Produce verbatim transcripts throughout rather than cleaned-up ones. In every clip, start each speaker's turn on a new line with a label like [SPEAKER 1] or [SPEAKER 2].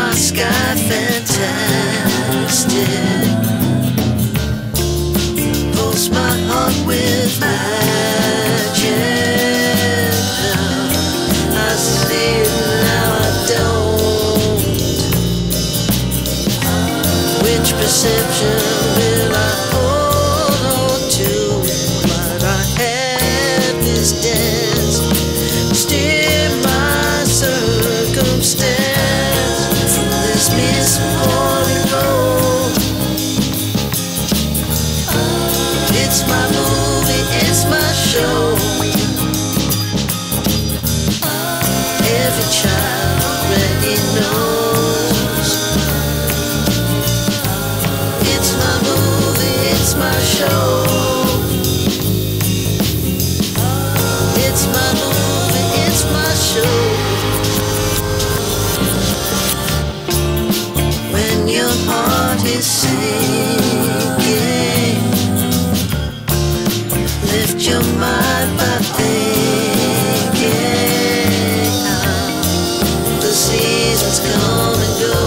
[SPEAKER 1] my sky fantastic. Pulse my heart with magic. Now I see it, now I don't. Which perception will I hold on to? But I have this dance, steer my circumstance from this misborn gold. It's my movie, it's my show. Every child already knows. It's my movie, it's my show. It's my movie, it's my show. When your heart is sinking, lift your mind by thinking how the seasons come and go.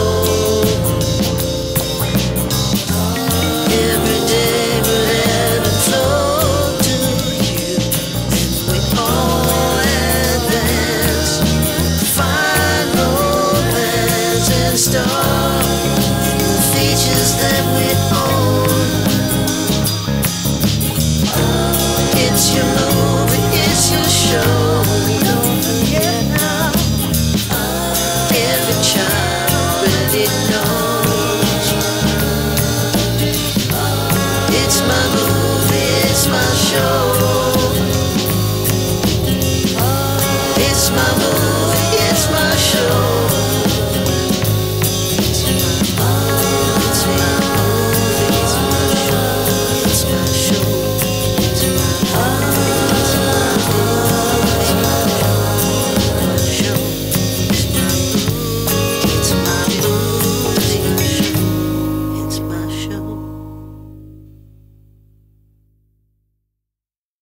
[SPEAKER 1] Every day will ebb and flow to you, and we all advance. Find romance and start the features that we own. It's your movie, it's your show. Don't forget now. Every child already knows. It's my movie, it's my show.